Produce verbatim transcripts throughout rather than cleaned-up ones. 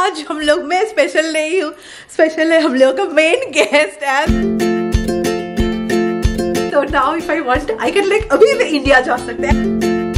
आज हम लोग, मैं स्पेशल नहीं हूँ, स्पेशल है हम लोग का मेन गेस्ट है। तो now if I want I can like अभी भी इंडिया जा सकते हैं।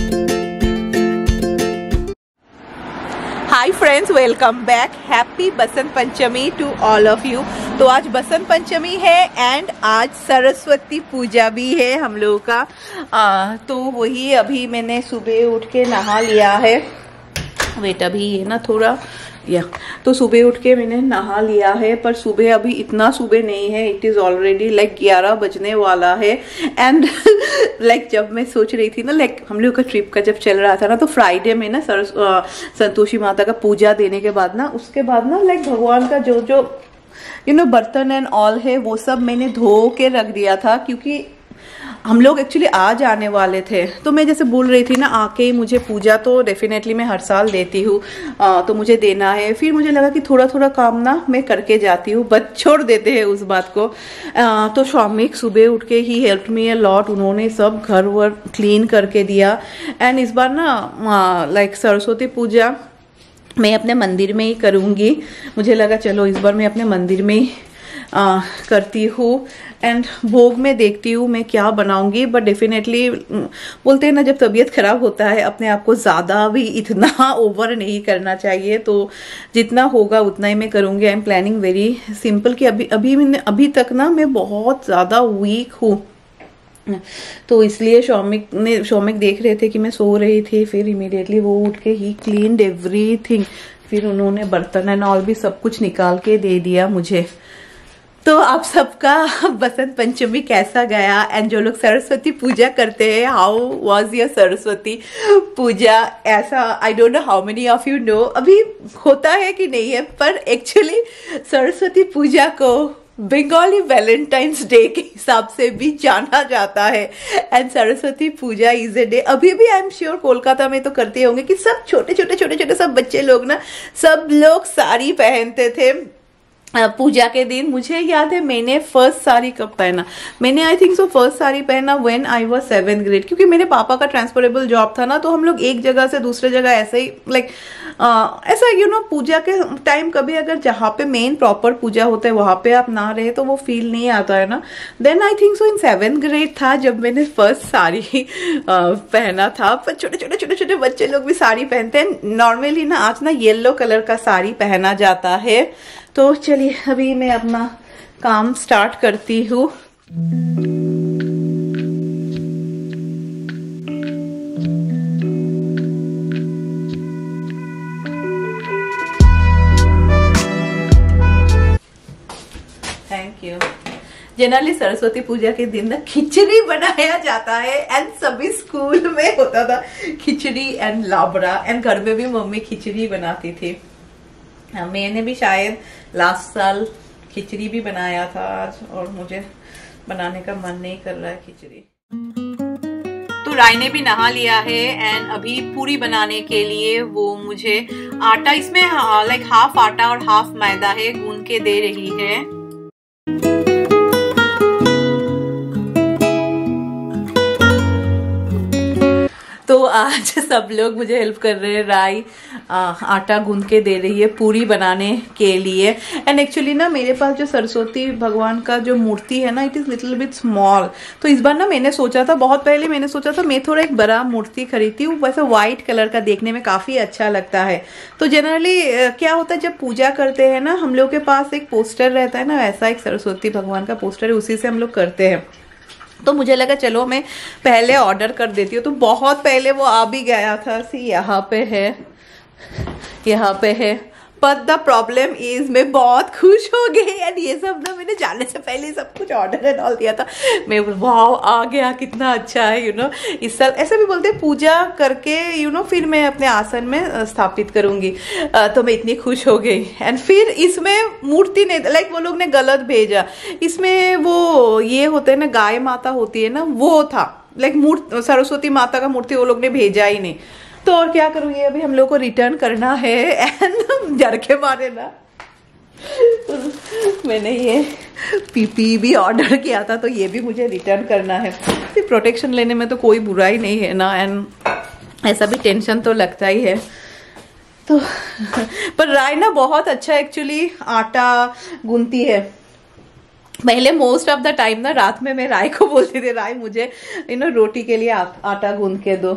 Hi friends, welcome back. Happy Basant Panchami to all of you. तो आज बसंत पंचमी है एंड आज सरस्वती पूजा भी है हम लोगों का। आ, तो वही अभी मैंने सुबह उठ के नहा लिया है। वेट अभी है ना थोड़ा या तो सुबह उठ के मैंने नहा लिया है, पर सुबह अभी इतना सुबह नहीं है। इट इज ऑलरेडी लाइक ग्यारह बजने वाला है एंड लाइक जब मैं सोच रही थी ना, लाइक like, हम लोग का ट्रिप का जब चल रहा था ना, तो फ्राइडे में ना सर संतोषी माता का पूजा देने के बाद ना, उसके बाद ना लाइक भगवान का जो जो यू नो बर्तन एंड ऑल है वो सब मैंने धो के रख दिया था, क्योंकि हम लोग एक्चुअली आज आने वाले थे। तो मैं जैसे बोल रही थी ना, आके मुझे पूजा तो डेफिनेटली मैं हर साल देती हूँ, तो मुझे देना है। फिर मुझे लगा कि थोड़ा थोड़ा काम ना मैं करके जाती हूँ, बस छोड़ देते हैं उस बात को। आ, तो स्वामिक सुबह उठ के ही हेल्प मी अ लॉट। उन्होंने सब घर वर क्लीन करके दिया। एंड इस बार ना लाइक सरस्वती पूजा मैं अपने मंदिर में ही करूँगी। मुझे लगा चलो इस बार मैं अपने मंदिर में ही आ, करती हूँ एंड भोग में देखती हूँ मैं क्या बनाऊंगी। बट डेफिनेटली बोलते हैं ना, जब तबीयत खराब होता है अपने आप को ज़्यादा भी इतना ओवर नहीं करना चाहिए। तो जितना होगा उतना ही मैं करूँगी। I am planning very simple कि अभी अभी मैंने अभी तक ना मैं बहुत ज़्यादा वीक हूँ, तो इसलिए शौमिक ने शौमिक देख रहे थे कि मैं सो रही थी, फिर इमीडिएटली वो उठ के ही क्लीन्ड एवरीथिंग। फिर उन्होंने बर्तन एंड ऑल भी सब कुछ निकाल के दे दिया मुझे। तो आप सबका बसंत पंचमी कैसा गया? एंड जो लोग सरस्वती पूजा करते हैं, how was your Saraswati Puja? ऐसा I don't know how many of you know, अभी होता है कि नहीं है, पर एक्चुअली सरस्वती पूजा को बंगाली वैलेंटाइंस डे के हिसाब से भी जाना जाता है। And Saraswati Puja is a day, अभी भी आई एम श्योर कोलकाता में तो करते होंगे कि सब छोटे छोटे छोटे छोटे सब बच्चे लोग ना, सब लोग साड़ी पहनते थे पूजा के दिन। मुझे याद है मैंने फर्स्ट साड़ी कब पहना, मैंने I think so first sari पहना when I was seventh grade, क्योंकि मेरे पापा का ट्रांसफरेबल जॉब था ना, तो हम लोग एक जगह से दूसरे जगह ऐसे ही लाइक ऐसा यू नो पूजा के टाइम कभी अगर जहाँ पे मेन प्रॉपर पूजा होता है वहां पे आप ना रहे तो वो फील नहीं आता है ना। Then I think so in seventh grade था जब मैंने फर्स्ट साड़ी uh, पहना था। पर छोटे छोटे छोटे छोटे बच्चे लोग भी साड़ी पहनते हैं नॉर्मली ना। आज ना येलो कलर का साड़ी पहना जाता है। तो चलिए अभी मैं अपना काम स्टार्ट करती हूँ। Thank you. Generally Saraswati Puja के दिन ना खिचड़ी बनाया जाता है एंड सभी स्कूल में होता था खिचड़ी एंड लाबड़ा, एंड घर में भी मम्मी खिचड़ी बनाती थी। मैंने भी शायद लास्ट साल खिचड़ी भी बनाया था आज, और मुझे बनाने का मन नहीं कर रहा है खिचड़ी। तो राय ने भी नहा लिया है एंड अभी पूरी बनाने के लिए वो मुझे आटा, इसमें लाइक हाफ आटा और हाफ मैदा है, गूंद के दे रही है। तो आज सब लोग मुझे हेल्प कर रहे हैं। राई आटा गूंद के दे रही है पूरी बनाने के लिए। एंड एक्चुअली ना मेरे पास जो सरस्वती भगवान का जो मूर्ति है ना, it is little bit small. तो इस बार ना मैंने सोचा था, बहुत पहले मैंने सोचा था मैं थोड़ा एक बड़ा मूर्ति खरीदती हूँ, वैसे व्हाइट कलर का देखने में काफी अच्छा लगता है। तो जनरली क्या होता है जब पूजा करते हैं ना, हम लोग के पास एक पोस्टर रहता है ना, वैसा एक सरस्वती भगवान का पोस्टर है, उसी से हम लोग करते हैं। तो मुझे लगा चलो मैं पहले ऑर्डर कर देती हूँ। तो बहुत पहले वो आ भी गया था। सी यहाँ पे है, यहाँ पे है। बट द प्रॉब्लम इज मैं बहुत खुश हो गई एंड ये सब ना मैंने जाने से पहले सब कुछ ऑर्डर एंड ऑल दिया था। मैं वाव आ गया, कितना अच्छा है। यू नो इस साल ऐसे भी बोलते हैं पूजा करके यू नो फिर मैं अपने आसन में स्थापित करूंगी। तो मैं इतनी खुश हो गई। एंड फिर इसमें मूर्ति ने लाइक वो लोग ने गलत भेजा। इसमें वो ये होते हैं ना, गाय माता होती है ना, वो था लाइक मूर्ति, सरस्वती माता का मूर्ति वो लोग ने भेजा ही नहीं। तो और क्या करूँ, ये अभी हम लोग को रिटर्न करना है एंड जर के मारे ना मैंने ये पीपी भी ऑर्डर किया था, तो ये भी मुझे रिटर्न करना है। सिर्फ प्रोटेक्शन लेने में तो कोई बुराई नहीं है ना, एंड ऐसा भी टेंशन तो लगता ही है। तो पर राय ना बहुत अच्छा एक्चुअली आटा गूंथती है। पहले मोस्ट ऑफ द टाइम ना रात में मैं राय को बोलती थी, राय मुझे यू नो रोटी के लिए आ, आटा गूंथ के दो।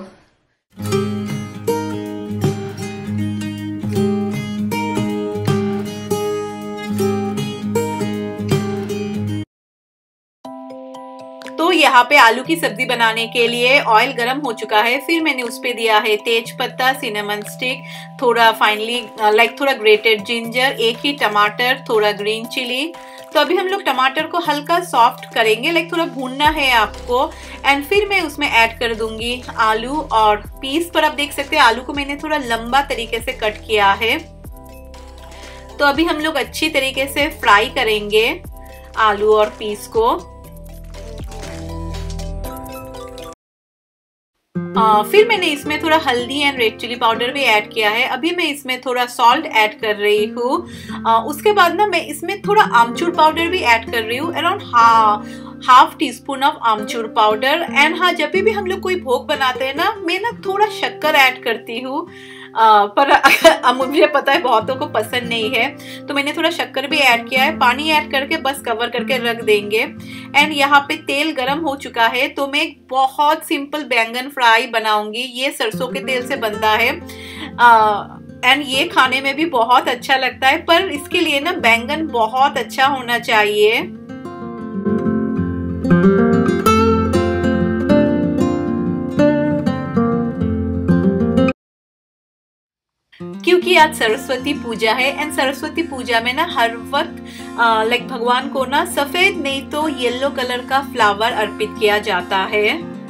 तो यहाँ पे आलू की सब्जी बनाने के लिए ऑयल गरम हो चुका है। फिर मैंने उस पे दिया है तेज पत्ता, सिनेमन स्टिक, थोड़ा फाइनली लाइक थोड़ा ग्रेटेड जिंजर, एक ही टमाटर, थोड़ा ग्रीन चिली। तो अभी हम लोग टमाटर को हल्का सॉफ्ट करेंगे, लाइक थोड़ा भूनना है आपको। एंड फिर मैं उसमें ऐड कर दूंगी आलू और पीस। पर आप देख सकते हैं आलू को मैंने थोड़ा लंबा तरीके से कट किया है। तो अभी हम लोग अच्छी तरीके से फ्राई करेंगे आलू और पीस को। आ, फिर मैंने इसमें थोड़ा हल्दी एंड रेड चिली पाउडर भी ऐड किया है। अभी मैं इसमें थोड़ा सॉल्ट ऐड कर रही हूँ। उसके बाद ना मैं इसमें थोड़ा आमचूर पाउडर भी ऐड कर रही हूँ, अराउंड हा half teaspoon of amchur powder. And हाँ, जब भी हम लोग कोई भोग बनाते हैं ना, मैं ना थोड़ा शक्कर ऐड करती हूँ, पर मुझे पता है बहुतों को पसंद नहीं है, तो मैंने थोड़ा शक्कर भी ऐड किया है। पानी ऐड करके बस कवर करके रख देंगे। एंड यहाँ पे तेल गरम हो चुका है, तो मैं बहुत सिंपल बैंगन फ्राई बनाऊंगी। ये सरसों के तेल से बनता है एंड ये खाने में भी बहुत अच्छा लगता है, पर इसके लिए ना बैंगन बहुत अच्छा होना चाहिए। क्योंकि आज सरस्वती पूजा है एंड सरस्वती पूजा में ना हर वक्त लाइक भगवान को ना सफेद नहीं तो येलो कलर का फ्लावर अर्पित किया जाता है।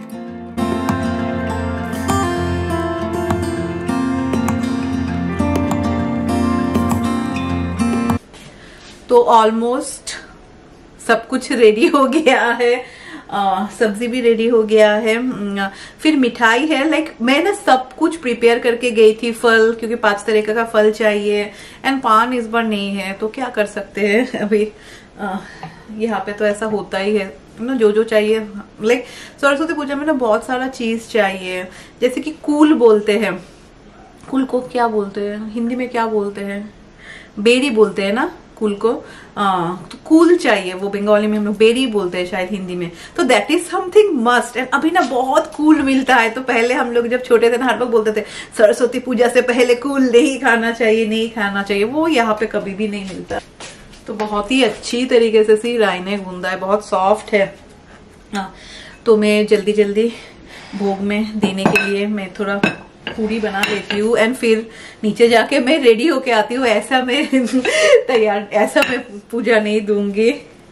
तो ऑलमोस्ट सब कुछ रेडी हो गया है। आ, सब्जी भी रेडी हो गया है। फिर मिठाई है, लाइक मैं ना सब कुछ प्रिपेयर करके गई थी। फल, क्योंकि पांच तरह का फल चाहिए एंड पान इस बार नहीं है, तो क्या कर सकते हैं अभी। यहाँ पे तो ऐसा होता ही है ना, जो जो चाहिए। लाइक सरस्वती पूजा में ना बहुत सारा चीज चाहिए, जैसे कि कूल बोलते हैं। कूल को क्या बोलते हैं हिंदी में, क्या बोलते हैं? बेरी बोलते हैं ना कूल को। आ, तो कूल चाहिए, वो बंगाली में हम लोग बेरी बोलते हैं शायद हिंदी में। तो that is something must. And अभी ना बहुत कूल मिलता है। तो पहले हम लोग जब छोटे थे ना, हर लोग बोलते थे सरस्वती पूजा से पहले कूल नहीं खाना चाहिए, नहीं खाना चाहिए। वो यहाँ पे कभी भी नहीं मिलता। तो बहुत ही अच्छी तरीके से सी राय ने गूंदा है, बहुत सॉफ्ट है। हाँ, तो मैं जल्दी जल्दी भोग में देने के लिए मैं थोड़ा पूरी बना लेती हूँ एंड फिर नीचे जाके मैं रेडी होके आती हूँ। ऐसा मैं तैयार ऐसा मैं पूजा नहीं दूंगी।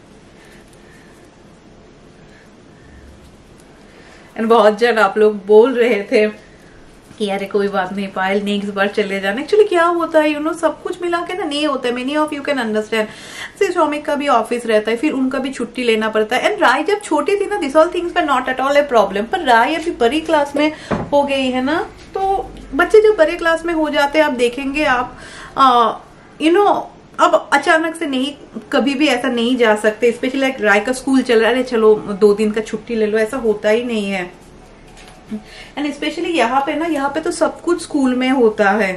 एंड बहुत जन आप लोग बोल रहे थे कि अरे कोई बात नहीं पायल, नेक्स्ट बार चले जाना। एक्चुअली क्या होता है, यू नो, सब कुछ मिला के ना नहीं होता है। Many of you can understand. से शौमिक का भी ऑफिस रहता है, फिर उनका भी छुट्टी लेना पड़ता है। एंड राय जब छोटी थी ना, दिस ऑल थिंग्स पर not at all a problem. पर राय अभी बड़ी क्लास में हो गई है ना, तो बच्चे जब बड़े क्लास में हो जाते हैं, आप देखेंगे आप यू नो अब अचानक से नहीं, कभी भी ऐसा नहीं जा सकते। स्पेशली लाइक राय का स्कूल चल रहा है, चलो दो दिन का छुट्टी ले लो, ऐसा होता ही नहीं है। एंड स्पेशली यहाँ पे ना, यहाँ पे तो सब कुछ स्कूल में होता है।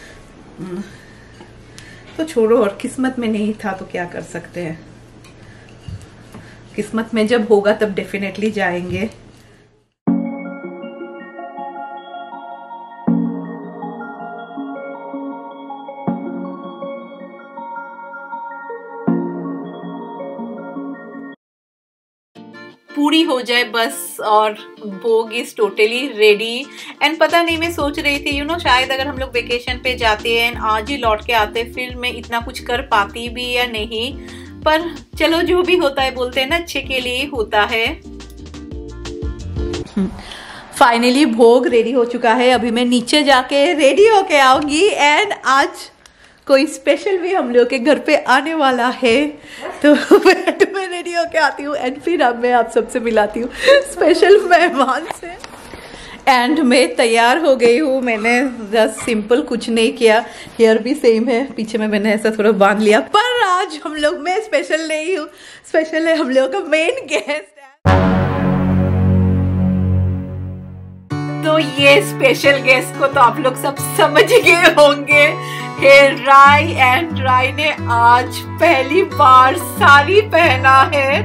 तो छोड़ो, और किस्मत में नहीं था तो क्या कर सकते हैं। किस्मत में जब होगा तब डेफिनेटली जाएंगे। पूरी हो जाए बस और भोग इज टोटली रेडी। एंड पता नहीं, मैं सोच रही थी यू नो शायद अगर हम लोग वेकेशन पे जाते हैं आज ही लौट के आते, फिर मैं इतना कुछ कर पाती भी या नहीं। पर चलो, जो भी होता है बोलते हैं ना, अच्छे के लिए होता है। फाइनली भोग रेडी हो चुका है। अभी मैं नीचे जाके रेडी होके आऊंगी एंड आज कोई स्पेशल भी हम लोग के घर पे आने वाला है, तो मैं रेडी होके आती हूँ एंड फिर अब मैं आप सबसे मिलाती हूँ स्पेशल मेहमान से। एंड मैं तैयार हो गई हूँ। मैंने जस्ट सिंपल कुछ नहीं किया, हेयर भी सेम है, पीछे में मैंने ऐसा थोड़ा बांध लिया। पर आज हम लोग, मैं स्पेशल नहीं हूँ, स्पेशल है हम लोग का मेन गेस्ट। तो तो ये स्पेशल गेस्ट को तो आप लोग सब समझ गए होंगे। हे राय, एंड राय ने आज पहली बार साड़ी पहना है।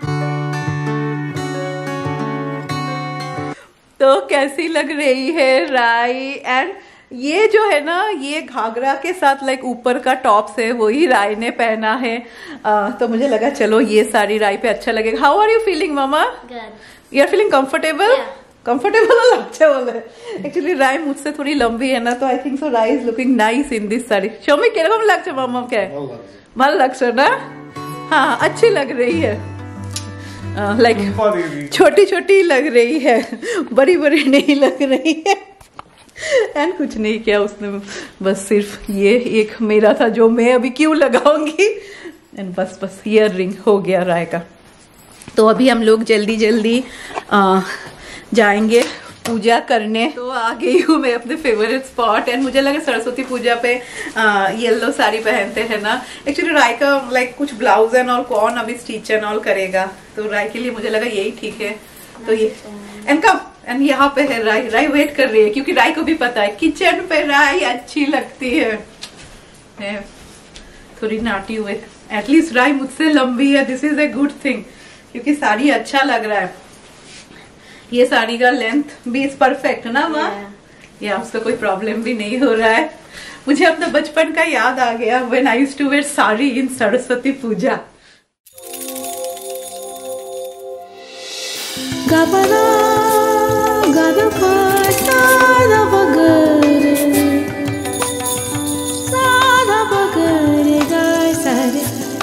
तो कैसी लग रही है राय? एंड ये जो है ना, ये घाघरा के साथ लाइक ऊपर का टॉप है वही राय ने पहना है। आ, तो मुझे लगा चलो ये साड़ी राय पे अच्छा लगेगा। हाउ आर यू फीलिंग मामा? You are feeling comfortable? Comfortable लगता बोले। एक्चुअली राय मुझसे थोड़ी लंबी है ना, तो I think so Rai is looking nice in this sari. Shoumik किरकम लगता मामा के? भल लगता ना? हाँ अच्छी लग रही है, लाइक like, छोटी छोटी लग रही है, बड़ी बड़ी नहीं लग रही है। एंड कुछ नहीं किया उसने, बस सिर्फ ये एक मेरा था जो मैं अभी क्यों लगाऊंगी। एंड बस बस ईयर रिंग हो गया राय का। तो अभी हम लोग जल्दी जल्दी आ, जाएंगे पूजा करने। तो आ गई हूँ मैं अपने फेवरेट स्पॉट। एंड मुझे लगा सरस्वती पूजा पे येलो साड़ी पहनते हैं ना। एक्चुअली राय का लाइक कुछ ब्लाउज एंड और कौन अभी स्टिच एंड ऑल करेगा, तो राय के लिए मुझे लगा यही ठीक है। तो ये एंड कम एंड यहाँ पे है राय। राय वेट कर रही है क्योंकि राय को भी पता है किचन पे राय अच्छी लगती है। है थोड़ी नाटी हुए, एटलीस्ट राय मुझसे लंबी है, this is a good thing, क्योंकि साड़ी अच्छा लग रहा है। ये साड़ी का लेंथ भी इज परफेक्ट ना माँ? या उसका कोई प्रॉब्लम भी नहीं हो रहा है। मुझे अपना बचपन का याद आ गया when I used to wear sari in Saraswati Puja. गबना गदपा सादा बगरे सादा बगरे गाय सारे।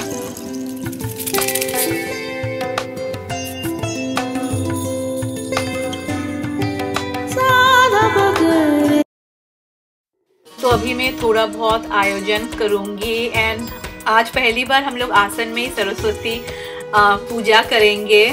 तो अभी मैं थोड़ा बहुत आयोजन करूंगी। एंड आज पहली बार हम लोग आसन में ही सरस्वती पूजा करेंगे।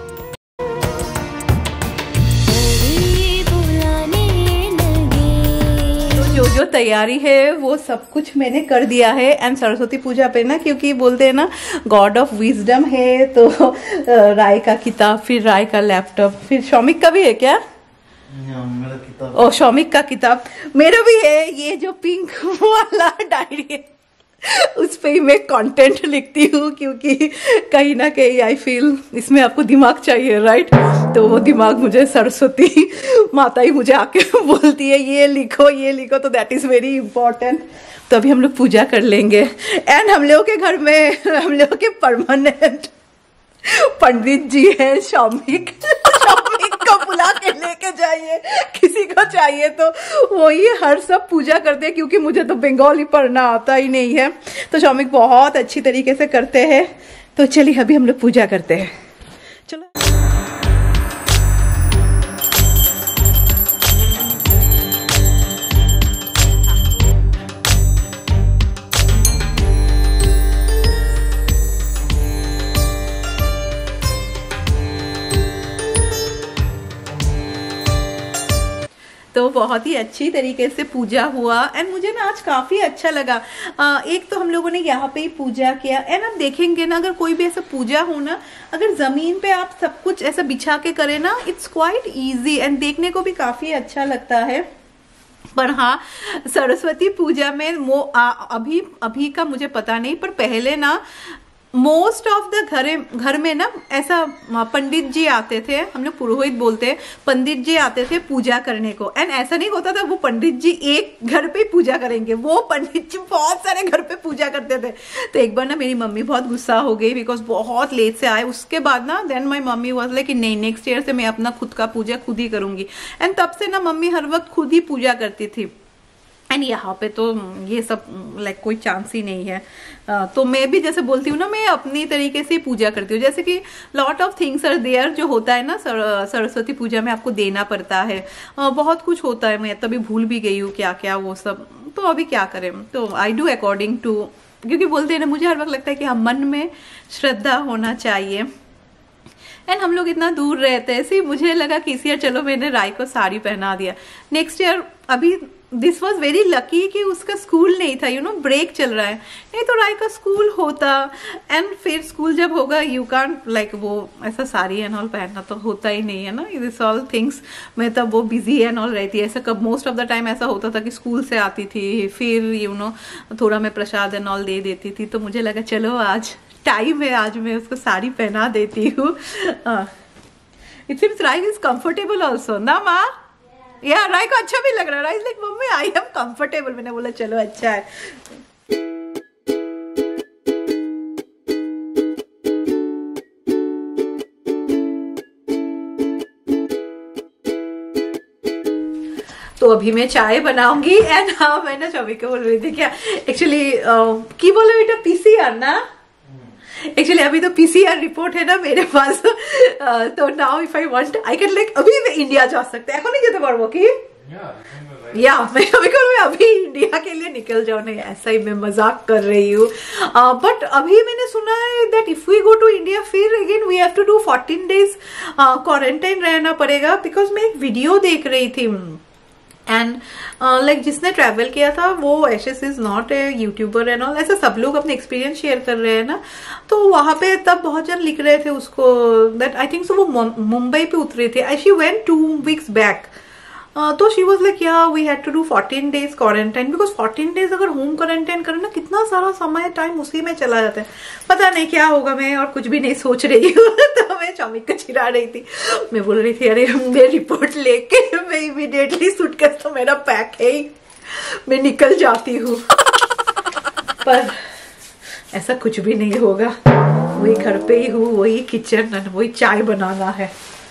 तो जो जो तैयारी है वो सब कुछ मैंने कर दिया है। एंड सरस्वती पूजा पे ना, क्योंकि बोलते हैं ना गॉड ऑफ विजडम है, तो राय का किताब, फिर राय का लैपटॉप, फिर शौमिक का भी है क्या? मेरा किताब। ओ शौमिक का किताब मेरा भी है। ये जो पिंक वाला डायरी है उस पे ही मैं कंटेंट लिखती हूँ, क्योंकि कहीं ना कहीं आई फील इसमें आपको दिमाग चाहिए, राइट? तो वो दिमाग मुझे सरस्वती माता ही मुझे आके बोलती है ये लिखो ये लिखो, तो दैट इज वेरी इंपॉर्टेंट। तो अभी हम लोग पूजा कर लेंगे। एंड हम लोगों के घर में हम लोगों के परमानेंट पंडित जी है शौमिक। शौमिक को बुला के लेके जाइए, किसी को चाहिए तो वही हर सब पूजा करते हैं, क्योंकि मुझे तो बंगाली पढ़ना आता ही नहीं है। तो शौमिक बहुत अच्छी तरीके से करते हैं। तो चलिए अभी हम लोग पूजा करते हैं, चलो। तो बहुत ही अच्छी तरीके से पूजा हुआ। एंड मुझे ना आज काफी अच्छा लगा। आ, एक तो हम लोगों ने यहाँ पे ही पूजा किया। एंड आप देखेंगे ना, अगर कोई भी ऐसा पूजा हो ना, अगर जमीन पे आप सब कुछ ऐसा बिछा के करें ना, इट्स क्वाइट इजी एंड देखने को भी काफी अच्छा लगता है। पर हाँ, सरस्वती पूजा में मो आ, अभी अभी का मुझे पता नहीं, पर पहले ना मोस्ट ऑफ द घर घर में ना ऐसा पंडित जी आते थे, हम लोग पुरोहित बोलते हैं, पंडित जी आते थे पूजा करने को। एंड ऐसा नहीं होता था वो पंडित जी एक घर पे पूजा करेंगे, वो पंडित जी बहुत सारे घर पे पूजा करते थे। तो एक बार ना मेरी मम्मी बहुत गुस्सा हो गई, बिकॉज बहुत लेट से आए। उसके बाद ना then my mummy was like कि नहीं, नेक्स्ट ईयर से मैं अपना खुद का पूजा खुद ही करूंगी। एंड तब से ना मम्मी हर वक्त खुद ही पूजा करती थी। एंड यहाँ पे तो ये सब लाइक कोई चांस ही नहीं है। आ, तो मैं भी जैसे बोलती हूँ ना, मैं अपनी तरीके से पूजा करती हूँ। जैसे कि lot of things are there, जो होता है ना सर, सरस्वती पूजा में आपको देना पड़ता है। आ, बहुत कुछ होता है, मैं तभी भूल भी गई हूँ क्या क्या वो सब। तो अभी क्या करें, तो आई डू अकॉर्डिंग टू, क्योंकि बोलते हैं ना, मुझे हर वक्त लगता है कि हाँ, मन में श्रद्धा होना चाहिए। एंड हम लोग इतना दूर रहते हैं, ऐसे मुझे लगा कि इस ईयर चलो मैंने राय को साड़ी पहना दिया। नेक्स्ट ईयर अभी दिस वॉज वेरी लकी कि उसका स्कूल नहीं था, यू नो ब्रेक चल रहा है, नहीं तो राय का स्कूल होता। एंड फिर स्कूल जब होगा यू कैन लाइक वो ऐसा साड़ी एंड ऑल पहनना तो होता ही नहीं है ना, दिस ऑल थिंग्स में तब वो बिजी एंड ऑल रहती है। ऐसा कब मोस्ट ऑफ द टाइम ऐसा होता था कि स्कूल से आती थी, फिर यू नो थोड़ा मैं प्रसाद एंड ऑल दे देती थी, तो मुझे लगा चलो आज टाइम है, आज मैं उसको साड़ी पहना देती हूँ। It seems Rai is comfortable also ना माँ, या राय को अच्छा भी लग रहा है। Rai like mummy I am comfortable, मैंने बोला चलो अच्छा है। तो अभी मैं चाय बनाऊंगी एंड हाँ मैं ना चौबी को बोल रही थी क्या एक्चुअली की बोले बेटा पीसीआर ना, एक्चुअली अभी तो पीसीआर रिपोर्ट है ना मेरे पास, तो now if I want I can like अभी मैं इंडिया जा सकते हैं, नहीं जेते पारबो कि या मैं अभी मैं अभी इंडिया के लिए निकल जाऊँ, नहीं ऐसा ही मैं मजाक कर रही हूँ। बट uh, अभी मैंने सुना है that if we go to India फिर again we have to do fourteen days quarantine रहना पड़ेगा, बिकॉज मैं एक वीडियो देख रही थी एंड लाइक जिसने ट्रैवल किया था वो एशेस is not a YouTuber and all, ऐसा सब लोग अपने एक्सपीरियंस शेयर कर रहे हैं ना, तो वहां पे तब बहुत जन लिख रहे थे उसको दैट आई थिंक सो वो मुंबई पे उतरे थे, she went two weeks back, तो she was like yeah we had to do fourteen days quarantine, because fourteen days अगर होम क्वारंटाइन करें ना कितना सारा समय टाइम उसी में चला जाता है, पता नहीं क्या होगा, मैं और कुछ भी नहीं सोच रही हूँ। तो मैं चौमिक को चिढ़ा रही थी, मैं बोल रही थी अरे मैं रिपोर्ट लेके मैं इमीडिएटली सूटकेस तो मेरा पैक है ही, मैं निकल जाती हूँ। पर ऐसा कुछ भी नहीं होगा, वही घर पे ही हूँ, वही किचन, वही चाय बनाना है।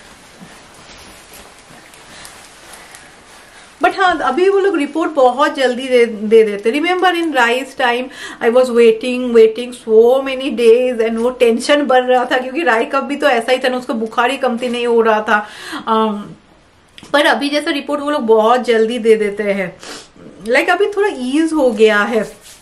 बट हाँ अभी वो लोग रिपोर्ट बहुत जल्दी दे, दे देते। Remember in rice time I was waiting waiting so many days and वो टेंशन बढ़ रहा था, क्योंकि राय कब भी तो ऐसा ही था ना, उसको बुखार ही कमती नहीं हो रहा था। um, पर अभी जैसा रिपोर्ट वो लोग बहुत जल्दी दे देते हैं, लाइक like अभी थोड़ा ईज हो गया है।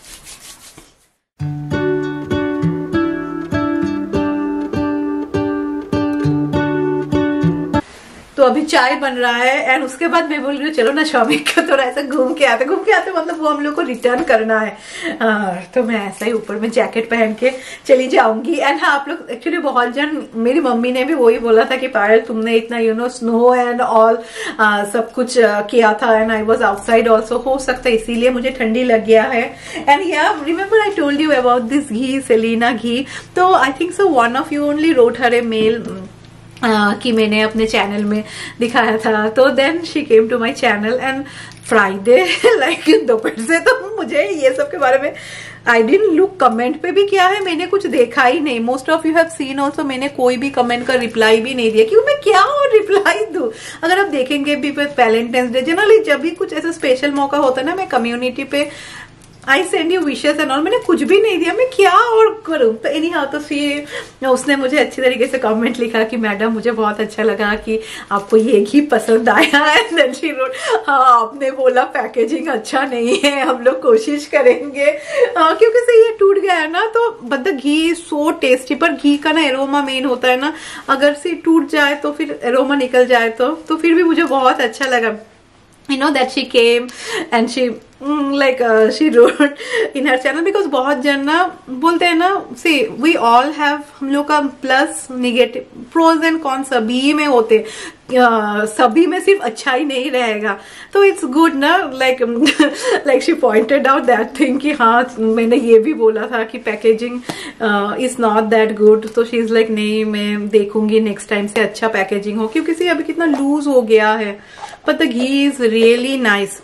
तो अभी चाय बन रहा है एंड उसके बाद मैं बोल रही हूँ चलो ना शॉपिंग का थोड़ा ऐसा घूम के आते घूम के आते मतलब वो हम लोग को रिटर्न करना है, आ, तो मैं ऐसा ही ऊपर में जैकेट पहन के चली जाऊंगी। एंड हाँ आप लोग एक्चुअली बहुत जन, मेरी मम्मी ने भी वही बोला था कि पायल तुमने इतना you know snow and all सब कुछ आ, किया था and I was outside also, हो सकता है इसीलिए मुझे ठंडी लग गया है। And yeah remember I told you about this ghee, Selina ghee, तो I think so one of you only wrote her a mail Uh, कि मैंने अपने चैनल में दिखाया था, तो then she came to my channel and Friday like दोपहर से तो मुझे ये सब के बारे में आई डिडंट लुक, कमेंट पे भी क्या है मैंने कुछ देखा ही नहीं। Most of you have seen also, मैंने कोई भी कमेंट का रिप्लाई भी नहीं दिया, क्यों मैं क्या और रिप्लाई दूं। अगर आप देखेंगे भी वैलेंटाइंस डे जनरली जब भी कुछ ऐसा स्पेशल मौका होता है ना, मैं कम्युनिटी पे I send you wishes and all, मैंने कुछ भी नहीं दिया, मैं क्या और करूं। तो एनी हाउ तो सी उसने मुझे अच्छी तरीके से कमेंट लिखा कि मैडम मुझे बहुत अच्छा लगा कि आपको ये घी पसंद आया है। देन शी रोट हाँ आपने बोला पैकेजिंग अच्छा नहीं है, हम लोग कोशिश करेंगे, हाँ क्योंकि से ये टूट गया है ना, तो but the ghee so tasty, पर घी का ना एरोमा मेन होता है ना, अगर से टूट जाए तो फिर एरोमा निकल जाए तो तो फिर भी मुझे बहुत अच्छा लगा। You know that she came and she mm, like uh, she wrote in her channel because बहुत जन ना बोलते हैं ना, see we all have, हम लोग का plus negative pros and con सभी में होते, uh, सभी में सिर्फ अच्छा ही नहीं रहेगा, तो इट्स गुड ना, like like she pointed out that thing कि हाँ मैंने ये भी बोला था कि packaging is not that good, तो शी इज लाइक नहीं मैं देखूंगी नेक्स्ट टाइम से अच्छा पैकेजिंग हो, क्योंकि सी अभी कितना लूज हो गया है, but the ghee is really nice.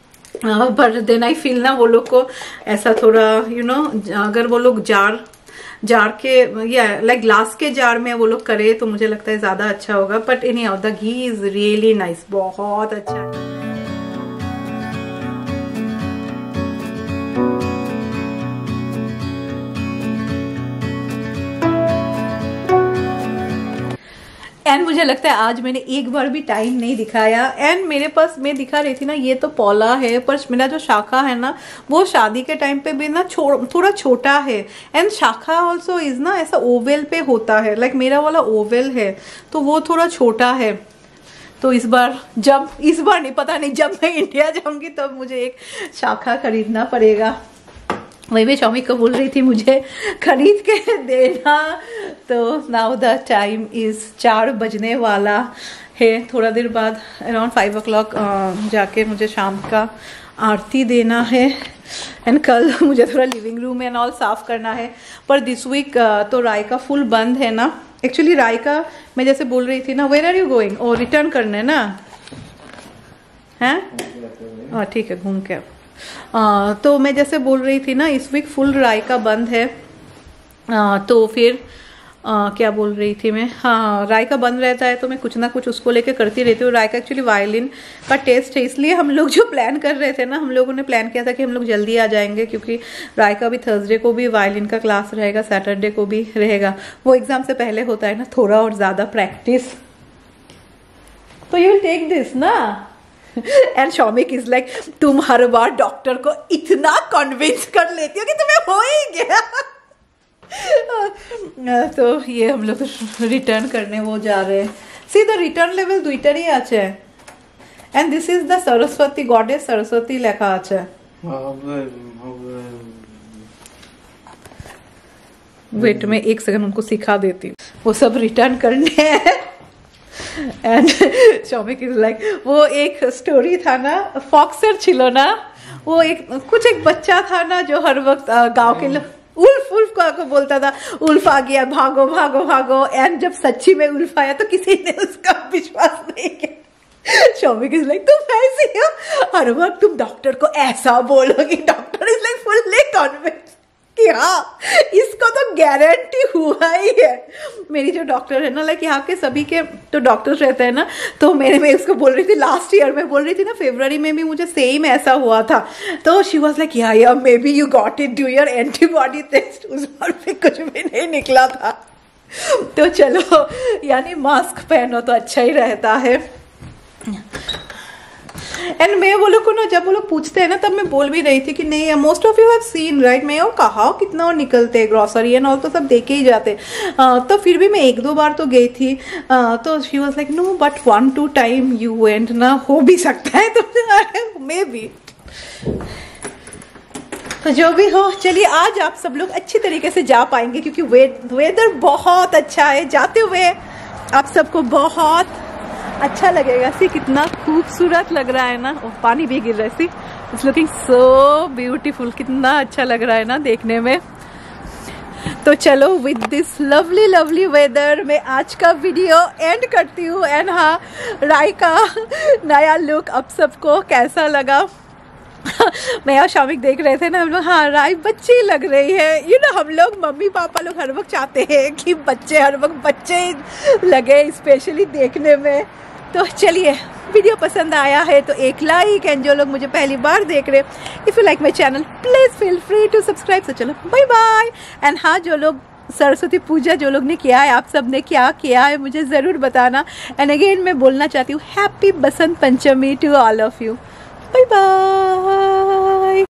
But then I feel ना वो लोग को ऐसा थोड़ा यू नो अगर वो लोग जार जार के या लाइक ग्लास के जार में वो लोग करे तो मुझे लगता है ज्यादा अच्छा होगा, but anyhow the ghee is really nice, बहुत अच्छा है। एंड मुझे लगता है आज मैंने एक बार भी टाइम नहीं दिखाया, एंड मेरे पास मैं दिखा रही थी ना ये तो पौला है, पर मेरा जो शाखा है ना वो शादी के टाइम पे भी ना छो, थोड़ा छोटा है, एंड शाखा ऑल्सो इज ना ऐसा ओवेल पे होता है, लाइक मेरा वाला ओवेल है तो वो थोड़ा छोटा है, तो इस बार जब इस बार नहीं, पता नहीं, जब मैं इंडिया जाऊंगी तब तो मुझे एक शाखा खरीदना पड़ेगा। वही मैं शौमिक को बोल रही थी मुझे खरीद के देना। तो नाउ द टाइम इज़ चार बजने वाला है। थोड़ा देर बाद अराउंड फाइव ओ क्लॉक जाके मुझे शाम का आरती देना है। एंड कल मुझे थोड़ा लिविंग रूम एंड ऑल साफ करना है। पर दिस वीक तो रायका फुल बंद है ना। एक्चुअली रायका मैं जैसे बोल रही थी ना, वेयर आर यू गोइंग, और रिटर्न करने ना हैं। हाँ ठीक है, घूम के। आ, तो मैं जैसे बोल रही थी ना, इस वीक फुल रायका बंद है। आ, तो फिर आ, क्या बोल रही थी मैं, हाँ रायका बंद रहता है तो मैं कुछ ना कुछ उसको लेके करती रहती हूँ। रायका एक्चुअली वायलिन का टेस्ट है, इसलिए हम लोग जो प्लान कर रहे थे ना, हम लोगों ने प्लान किया था कि हम लोग जल्दी आ जाएंगे, क्योंकि रायका भी थर्सडे को भी वायलिन का क्लास रहेगा, सैटरडे को भी रहेगा। वो एग्जाम से पहले होता है ना, थोड़ा और ज़्यादा प्रैक्टिस। तो यू विल टेक दिस ना। एंड शौमिक इज लाइक, तुम हर बार डॉक्टर को इतना कन्विंस कर लेती हो कि तुम्हें हो ही गया। तो ये हम लोग रिटर्न करने वो जा रहे हैं। सी द रिटर्न लेवल दुईटारी आछे and this is the Saraswati goddess Saraswati लेखा आछे। वेट में एक सेकंड उनको सिखा देती हूँ, वो सब रिटर्न करने हैं। एंड शौमिक इज लाइक, वो एक स्टोरी था ना, फॉक्सर छिलो ना, वो एक कुछ एक बच्चा था ना जो हर वक्त गांव के लोग उल्फ उल्फ को बोलता था, उल्फ आ गया, भागो भागो भागो। एंड जब सच्ची में उल्फ आया तो किसी ने उसका विश्वास नहीं किया। शौमिक इज लाइक, तुम ऐसी हो, हर वक्त तुम डॉक्टर को ऐसा बोलोगी। Doctor is like fully convinced कि हाँ इसको तो गारंटी हुआ ही है। मेरी जो डॉक्टर है ना, लाइक यहाँ के सभी के तो डॉक्टर्स रहते हैं ना, तो मेरे में उसको बोल रही थी, लास्ट ईयर में बोल रही थी ना, फरवरी में भी मुझे सेम ऐसा हुआ था। तो she was like, yeah yeah maybe you got it, do your antibody test. उस बार भी कुछ भी नहीं निकला था। तो चलो, यानी मास्क पहनो तो अच्छा ही रहता है। एंड मैं वो लोग को ना, जब वो लोग पूछते हैं ना, तब मैं बोल भी रही थी कि नहीं, most of you have seen right, मैं वो कहा कितना वो निकलते ग्रॉसरी एंड ऑल तो सब देखे ही जाते। uh, तो फिर भी मैं एक दो बार तो गई थी। uh, तो she was like, no but one two time you went ना, हो भी सकता है तो मे बी। तो जो भी हो, चलिए आज आप सब लोग अच्छी तरीके से जा पाएंगे, क्योंकि वे, वेदर बहुत अच्छा है। जाते हुए आप सबको बहुत अच्छा लगेगा। सी कितना खूबसूरत लग रहा है ना, ओ, पानी भी गिर रहा है। See it's looking so beautiful, कितना अच्छा लग रहा है ना देखने में। तो चलो, with this lovely lovely weather मैं आज का वीडियो एंड करती हूँ। एंड हाँ, राय का नया लुक आप सबको कैसा लगा? मैं और शौमिक देख रहे थे ना, हम लोग, हाँ राय बच्ची लग रही है। यू नो, हम लोग मम्मी पापा लोग हर वक्त चाहते हैं कि बच्चे हर वक्त बच्चे लगे, स्पेशली देखने में। तो चलिए, वीडियो पसंद आया है तो एक लाइक, एंड जो लोग मुझे पहली बार देख रहे, if you like my channel please feel free to subscribe. तो चलो बाय बाय। एंड हाँ, जो लोग सरस्वती पूजा जो लोग ने किया है, आप सब ने क्या किया है मुझे ज़रूर बताना। एंड अगेन मैं बोलना चाहती हूँ, happy Basant Panchami to all of you. Bye bye.